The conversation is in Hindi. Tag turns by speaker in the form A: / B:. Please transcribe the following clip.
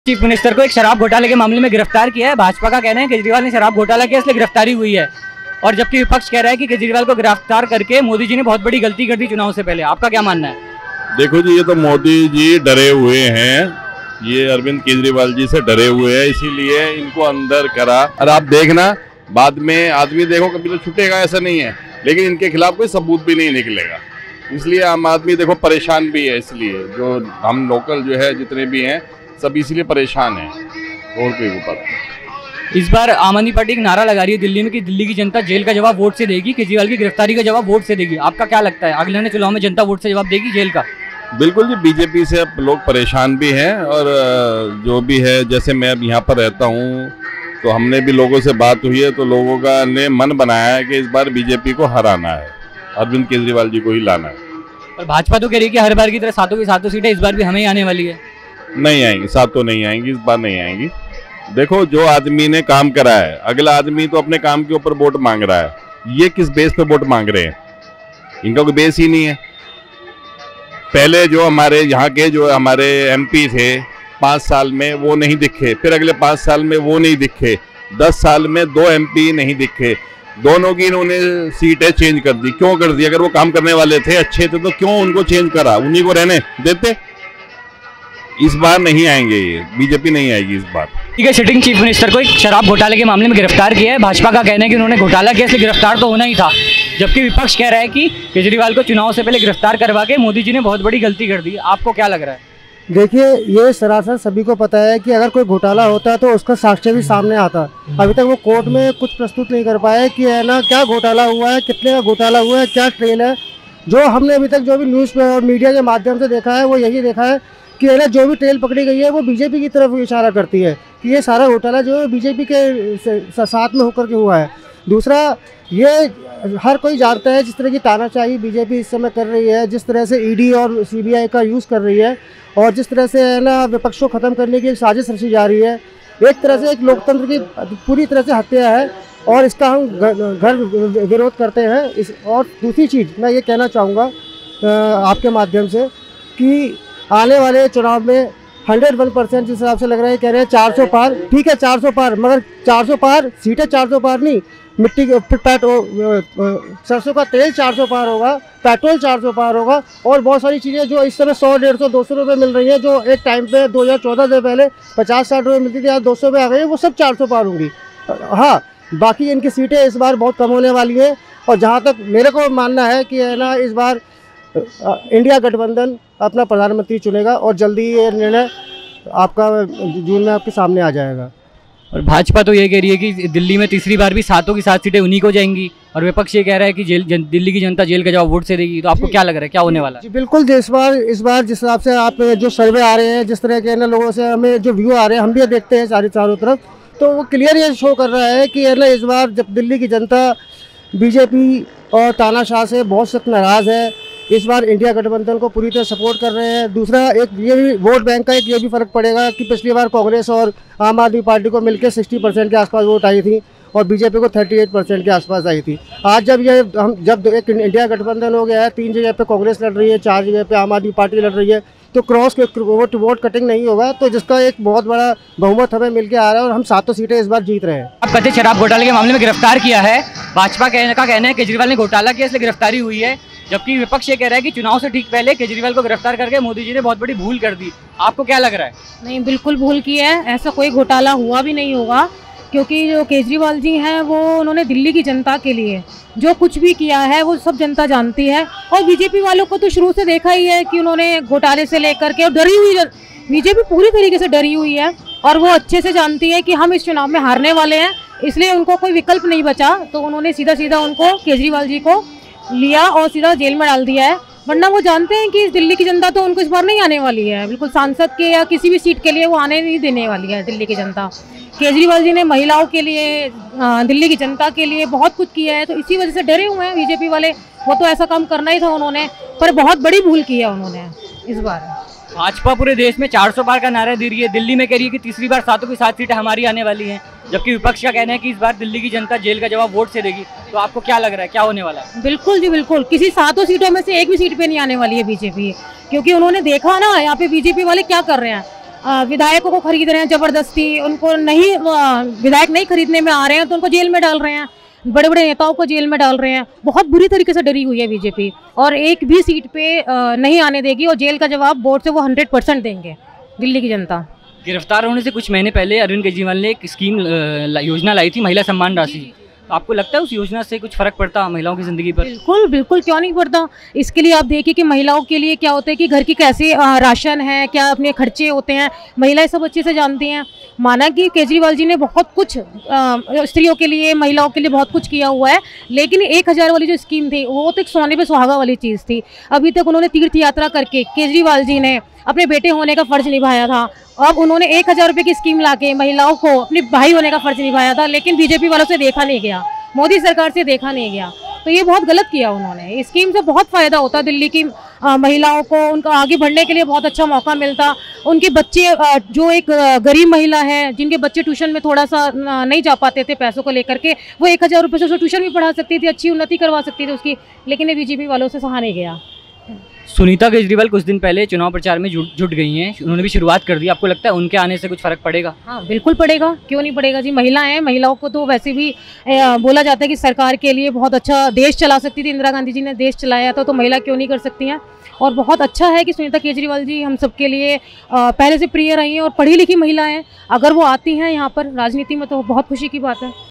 A: चीफ मिनिस्टर को एक शराब घोटाले के मामले में गिरफ्तार किया है। भाजपा का कहना है केजरीवाल ने शराब घोटाला किया इसलिए गिरफ्तारी हुई है, और जबकि विपक्ष कह रहा है कि केजरीवाल को गिरफ्तार करके मोदी जी ने बहुत बड़ी गलती कर दी चुनाव से पहले। आपका क्या मानना है?
B: देखो जी, ये तो मोदी जी डरे हुए हैं, ये अरविंद केजरीवाल जी से डरे हुए हैं, इसीलिए इनको अंदर करा। और आप देखना बाद में आदमी देखो कभी तो छूटेगा, ऐसा नहीं है, लेकिन इनके खिलाफ कोई सबूत भी नहीं निकलेगा, इसलिए आम आदमी देखो परेशान भी है। इसलिए जो हम लोकल जो है जितने भी हैं सब इसलिए परेशान हैं, और कोई बात नहीं।
A: इस बार आम आदमी पार्टी एक नारा लगा रही है दिल्ली में कि दिल्ली की जनता जेल का जवाब वोट से देगी, केजरीवाल की गिरफ्तारी का जवाब वोट से देगी। आपका क्या लगता है, अगले चुनाव में जनता वोट से जवाब देगी जेल का?
B: बिल्कुल जी, बीजेपी से अब लोग परेशान भी हैं, और जो भी है, जैसे मैं अब यहाँ पर रहता हूँ तो हमने भी लोगों से बात हुई है, तो लोगों का ने मन बनाया है कि इस बार बीजेपी को हराना है, अरविंद केजरीवाल जी को ही लाना है।
A: और भाजपा तो कह रही है कि हर बार की तरह सातों की सातों सीटें इस बार भी हमें ही आने वाली है।
B: नहीं आएंगी, सातों नहीं आएंगी, इस बार नहीं आएंगी। देखो, जो आदमी ने काम करा है, अगला आदमी तो अपने काम के ऊपर वोट मांग रहा है, ये किस बेस पे वोट मांग रहे हैं? इनका कोई बेस ही नहीं है। पहले जो हमारे यहाँ के जो हमारे एमपी थे 5 साल में वो नहीं दिखे, फिर अगले 5 साल में वो नहीं दिखे, 10 साल में 2 एमपी नहीं दिखे, दोनों की इन्होंने सीटें चेंज कर दी। क्यों कर दी? अगर वो काम करने वाले थे, अच्छे थे, तो क्यों उनको चेंज करा? उन्हीं को रहने देते। इस बार नहीं आएंगे, ये बीजेपी नहीं आएगी इस बार।
A: ठीक है, सिटिंग चीफ मिनिस्टर को एक शराब घोटाले के मामले में गिरफ्तार किया है। भाजपा का कहना है कि उन्होंने घोटाला किया इसलिए गिरफ्तार तो होना ही था, जबकि विपक्ष कह रहा है कि केजरीवाल को चुनाव से पहले गिरफ्तार करवा के मोदी जी ने बहुत बड़ी गलती कर दी। आपको क्या लग रहा है?
C: देखिए, ये सरासर सभी को पता है कि अगर कोई घोटाला होता है तो उसका साक्ष्य भी सामने आता। अभी तक वो कोर्ट में कुछ प्रस्तुत नहीं कर पाए कि है ना क्या घोटाला हुआ है, कितने का घोटाला हुआ है, क्या ट्रेल है। जो हमने अभी तक जो भी न्यूज़ पे और मीडिया के माध्यम से देखा है वो यही देखा है कि है ना जो भी ट्रेल पकड़ी गई है वो बीजेपी की तरफ इशारा करती है कि ये सारा घोटाला जो है बीजेपी के साथ में होकर के हुआ है। दूसरा, ये हर कोई जानता है जिस तरह की तानाशाही बीजेपी इस समय कर रही है, जिस तरह से ईडी और सीबीआई का यूज़ कर रही है, और जिस तरह से है ना विपक्ष को ख़त्म करने की एक साजिश रची जा रही है, एक तरह से एक लोकतंत्र की पूरी तरह से हत्या है, और इसका हम घर विरोध करते हैं। और दूसरी चीज़ मैं ये कहना चाहूँगा आपके माध्यम से कि आने वाले चुनाव में 101% जिस हिसाब से लग रहा है, कह रहे हैं 400 पार। ठीक है, 400 पार, मगर 400 पार सीटें 400 पार नहीं, मिट्टी सरसों का तेल 400 पार होगा, पेट्रोल 400 पार होगा, और बहुत सारी चीज़ें जो इस समय 100, 150, 200 रुपये मिल रही हैं, जो एक टाइम पे 2014 से पहले 50-60 रुपये मिलती थी, आज 200 पे आ गई है, वो सब 400 पार होंगी। हाँ, बाकी इनकी सीटें इस बार बहुत कम होने वाली हैं, और जहाँ तक मेरे को मानना है कि है ना इस बार इंडिया गठबंधन अपना प्रधानमंत्री चुनेगा, और जल्दी ये निर्णय आपका जून में आपके सामने आ जाएगा।
A: और भाजपा तो ये कह रही है कि दिल्ली में तीसरी बार भी सातों की 7 सीटें उन्हीं को जाएंगी, और विपक्ष ये कह रहा है कि दिल्ली की जनता जेल का जवाब वोट से देगी। तो आपको क्या लग रहा है, क्या होने वाला है?
C: जी बिल्कुल, इस बार जिस हिसाब से आप जो सर्वे आ रहे हैं, जिस तरह के ना लोगों से हमें जो व्यू आ रहे हैं, हम भी देखते हैं चारों तरफ, तो वो क्लियर ये शो कर रहा है कि है ना इस बार जब दिल्ली की जनता बीजेपी और तानाशाह से बहुत सख्त नाराज़ है, इस बार इंडिया गठबंधन को पूरी तरह सपोर्ट कर रहे हैं। दूसरा, एक ये भी वोट बैंक का एक ये भी फ़र्क पड़ेगा कि पिछली बार कांग्रेस और आम आदमी पार्टी को मिलकर 60% के आसपास वोट आई थी, और बीजेपी को 38% के आसपास आई थी। आज जब एक इंडिया गठबंधन हो गया है, 3 जगह पे कांग्रेस लड़ रही है, 4 जगह पे आम आदमी पार्टी लड़ रही है, तो क्रॉस वोट कटिंग नहीं होगा, तो जिसका एक बहुत बड़ा बहुमत हमें मिल के आ रहा है, और हम 7 सीटें इस बार जीत रहे हैं।
A: अब कथित शराब घोटाले के मामले में गिरफ्तार किया है। भाजपा का कहना है केजरीवाल ने घोटाला किया इसलिए गिरफ्तारी हुई है, जबकि विपक्ष ये कह रहा है कि चुनाव से ठीक पहले केजरीवाल को गिरफ्तार करके मोदी जी ने बहुत बड़ी भूल कर दी। आपको क्या लग रहा है?
D: नहीं, बिल्कुल भूल की है, ऐसा कोई घोटाला हुआ भी नहीं होगा, क्योंकि जो केजरीवाल जी हैं वो उन्होंने दिल्ली की जनता के लिए जो कुछ भी किया है वो सब जनता जानती है। और बीजेपी वालों को तो शुरू से देखा ही है कि उन्होंने घोटाले से लेकर के, और डरी हुई बीजेपी पूरी तरीके से डरी हुई है, और वो अच्छे से जानती है कि हम इस चुनाव में हारने वाले हैं, इसलिए उनको कोई विकल्प नहीं बचा, तो उन्होंने सीधा उनको केजरीवाल जी को लिया और सीधा जेल में डाल दिया है। वरना वो जानते हैं कि दिल्ली की जनता तो उनको इस बार नहीं आने वाली है, बिल्कुल सांसद के या किसी भी सीट के लिए वो आने नहीं देने वाली है दिल्ली की जनता। केजरीवाल जी ने महिलाओं के लिए, दिल्ली की जनता के लिए बहुत कुछ किया है, तो इसी वजह से डरे हुए हैं बीजेपी वाले। वो तो ऐसा काम करना ही था उन्होंने, पर बहुत बड़ी भूल की है उन्होंने इस बार।
A: भाजपा पूरे देश में 400 पार का नारा दे रही है, दिल्ली में कह रही है कि तीसरी बार सातों की 7 सीटें हमारी आने वाली हैं, जबकि विपक्ष का कहना है कि इस बार दिल्ली की जनता जेल का जवाब वोट से देगी। तो आपको क्या लग रहा है, क्या होने वाला है?
D: बिल्कुल जी बिल्कुल, किसी 7 सीटों में से एक भी सीट पे नहीं आने वाली है बीजेपी, क्योंकि उन्होंने देखा ना यहाँ पे बीजेपी वाले क्या कर रहे हैं। विधायकों को खरीद रहे हैं जबरदस्ती, उनको नहीं विधायक नहीं खरीदने में आ रहे हैं तो उनको जेल में डाल रहे हैं, बड़े बड़े नेताओं को जेल में डाल रहे हैं। बहुत बुरी तरीके से डरी हुई है बीजेपी और एक भी सीट पे नहीं आने देगी और जेल का जवाब वोट से वो 100% देंगे दिल्ली की जनता।
A: गिरफ्तार होने से कुछ महीने पहले अरविंद केजरीवाल ने एक स्कीम योजना लाई थी, महिला सम्मान राशि। तो आपको लगता है उस योजना से कुछ फर्क पड़ता महिलाओं की ज़िंदगी पर?
D: बिल्कुल बिल्कुल, क्यों नहीं पड़ता। इसके लिए आप देखिए कि महिलाओं के लिए क्या होता है कि घर की कैसे राशन है, क्या अपने खर्चे होते हैं, महिलाएं सब अच्छे से जानती हैं। माना कि केजरीवाल जी ने बहुत कुछ स्त्रियों के लिए, महिलाओं के लिए बहुत कुछ किया हुआ है, लेकिन 1000 वाली जो स्कीम थी वो तो एक सोने पे सुहागा वाली चीज़ थी। अभी तक उन्होंने तीर्थ यात्रा करके केजरीवाल जी ने अपने बेटे होने का फ़र्ज निभाया था। अब उन्होंने 1000 रुपये की स्कीम लाके महिलाओं को अपने भाई होने का फ़र्ज निभाया था, लेकिन बीजेपी वालों से देखा नहीं गया, मोदी सरकार से देखा नहीं गया। तो ये बहुत गलत किया उन्होंने। इस स्कीम से बहुत फ़ायदा होता दिल्ली की महिलाओं को, उनका आगे बढ़ने के लिए बहुत अच्छा मौका मिलता। उनके बच्चे जो एक गरीब महिला है जिनके बच्चे ट्यूशन में थोड़ा सा नहीं जा पाते थे पैसों को लेकर के, वो 1000 रुपये से उसको ट्यूशन भी पढ़ा सकती थी, अच्छी उन्नति करवा सकती थी उसकी, लेकिन ये बीजेपी वालों से सहा नहीं गया।
A: सुनीता केजरीवाल कुछ दिन पहले चुनाव प्रचार में जुट गई हैं, उन्होंने भी शुरुआत कर दी। आपको लगता है उनके आने से कुछ फ़र्क पड़ेगा?
D: हाँ बिल्कुल पड़ेगा, क्यों नहीं पड़ेगा जी। महिला हैं, महिलाओं को तो वैसे भी बोला जाता है कि सरकार के लिए बहुत अच्छा देश चला सकती थी, इंदिरा गांधी जी ने देश चलाया था, तो महिला क्यों नहीं कर सकती हैं। और बहुत अच्छा है कि सुनीता केजरीवाल जी हम सबके लिए पहले से प्रिय रही हैं और पढ़ी लिखी महिला हैं। अगर वो आती हैं यहाँ पर राजनीति में तो बहुत खुशी की बात है।